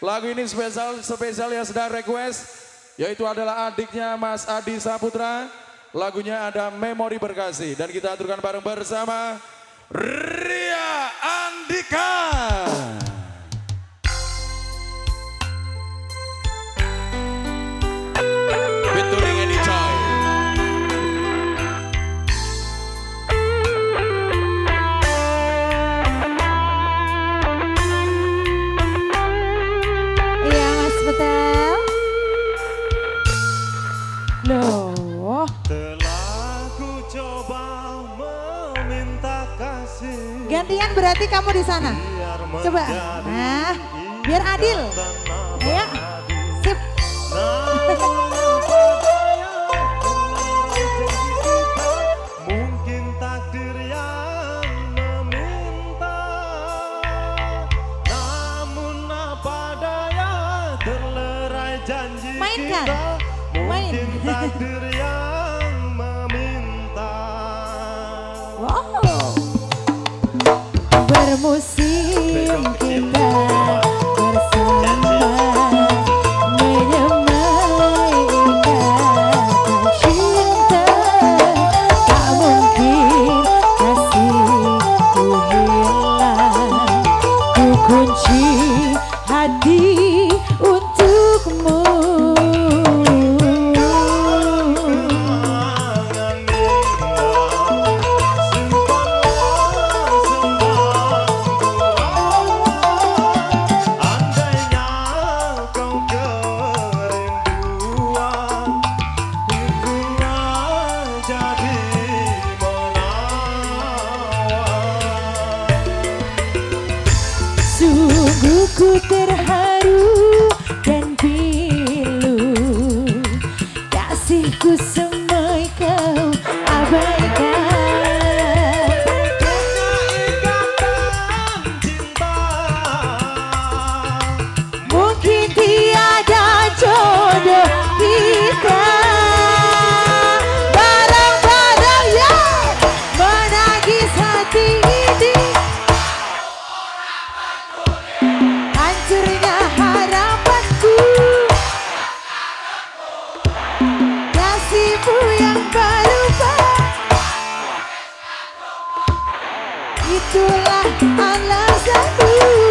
Lagu ini spesial yang sedang request, yaitu adalah adiknya Mas Adi Saputra. Lagunya ada Memori Berkasih dan kita aturkan bareng bersama Ria Andika. Featuring Edi Coy. Iya Mas Betel. Loh. Telah ku coba meminta kasih. Gantian berarti kamu di sana. Coba. Nah, biar adil. Ayo. Sip. Mungkin takdir yang meminta, namun apa daya terlerai janji Mainkan. kita. Main. Mungkin takdir yang meminta. Wow. Bermusim kita bersama, menyemai ikatan cinta. Tak mungkin kasihku hilang, ku kunci hati untukmu. Sungguh ku terharu dan pilu, kasihku semai kau abaikan. Ikatan cinta, Mungkin tiada jodoh kita, barang-barang yang menagis hati ini. Hancurnya harapanku, kasihmu yang berubah. Itulah alasanku.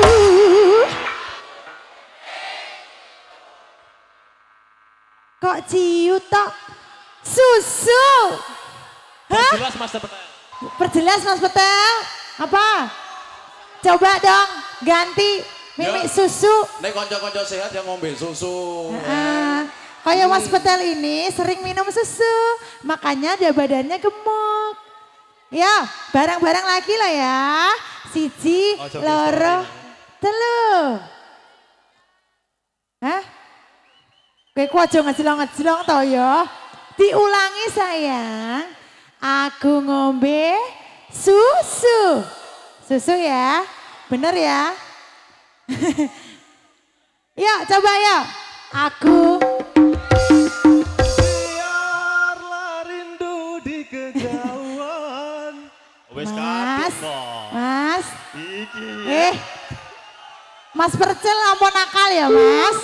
Kok ciut tok? Susu. Hah? Jelas Mas Betel. Perjelas Mas Betel. Apa? Coba dong ganti mimik susu. Nek konco-konco sehat yang ngombe susu. Kayak Mas Betel ini sering minum susu, makanya dia badannya gemuk. Ya, barang-barang lagi lah ya. Siji, loro, telu. Hah? Kayak ku aja ngejlong-ngejlong tau ya. Diulangi sayang. Aku ngombe susu. Susu ya, bener ya. Ya, coba ya. Aku biarlah rindu di kejauhan. Wes Mas, kadung kok. Mas, Iki. Mas Percel ampun nakal ya Mas.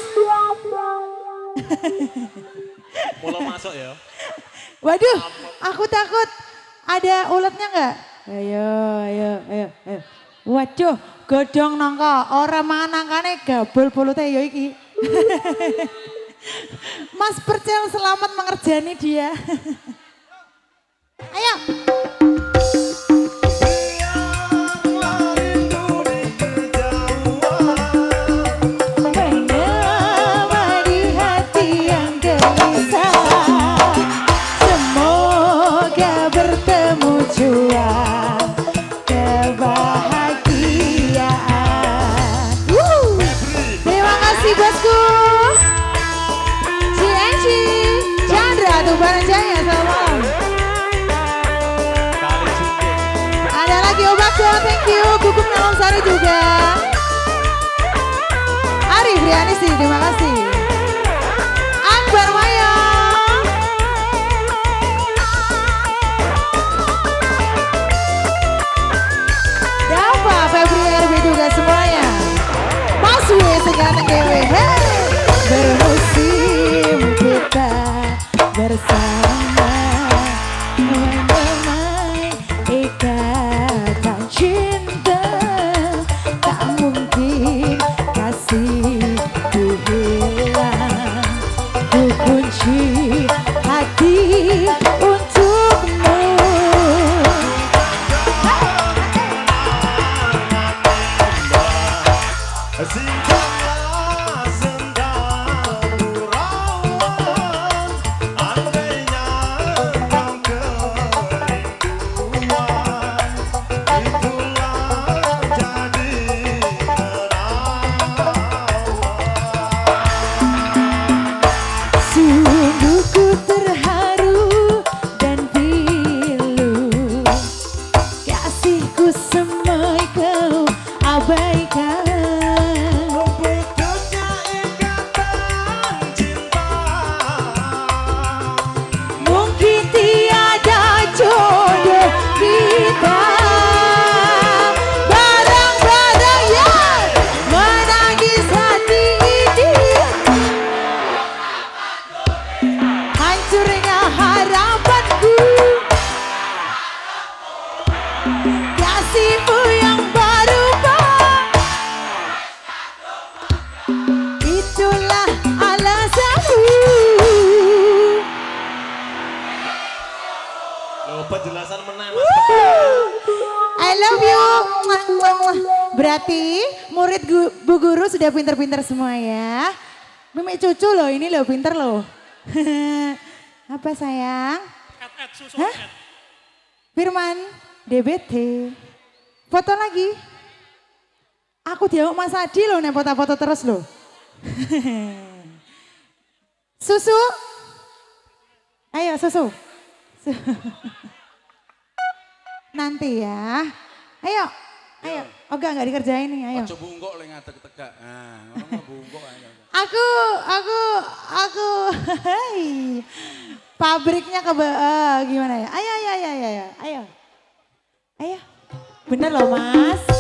Mulai masuk ya. Waduh, aku takut ada uletnya enggak? Ayo. Waduh, godong nangka, orang mangan nangkane gabul bulutnya ya iki. Mas Percel selamat mengerjani dia. Ayo. Menyamai di hati yang gelisah, semoga bertemu jua kebahagiaan. Terima kasih bosku. CNC Chandra Tuban Jaya, salam. Ada lagi Obat John, thank you. Gugung Nalam Sari juga. Arif Rianisi, terima kasih. Akbar Maya. Dava, Febri RB juga semuanya. Mas Wes ganteng dewe. Hey, bermusim kita bersama menemai ikatan cinta. Tak mungkin kasihku hilang. Ku kunci hati untukmu. Simpanlah sendal rawan, andainya kau kerinduan, itulah jadi merawat. Sungguh ku terharu dan pilu, kasihku semai kau abaikan. Putusnya ikatan cinta, Mungkin tiada jodoh kita. Barang-barang yang menangis hati ini, hancurnya harapanku. Kasihmu yang berubah, itulah alasanmu. Loh, penjelasan menang Mas. I love you. Mwah, mwah, mwah. Berarti murid Bu Guru sudah pinter-pinter semua ya. Mimi cucu loh, ini loh pinter loh. Apa sayang? Hah? Firman, DBT. Foto lagi. Aku diamuk Mas Adi loh, nih foto-foto terus loh. Susu. Ayo susu. Nanti ya. Ayo. Ayo. Oh enggak dikerjain nih, ayo. Ojo bungkuk le ngadeg tegak. Nah, ngono bungkuk aja. Aku, hai. Pabriknya gimana ya? Ayo. Ayo. Bener loh Mas.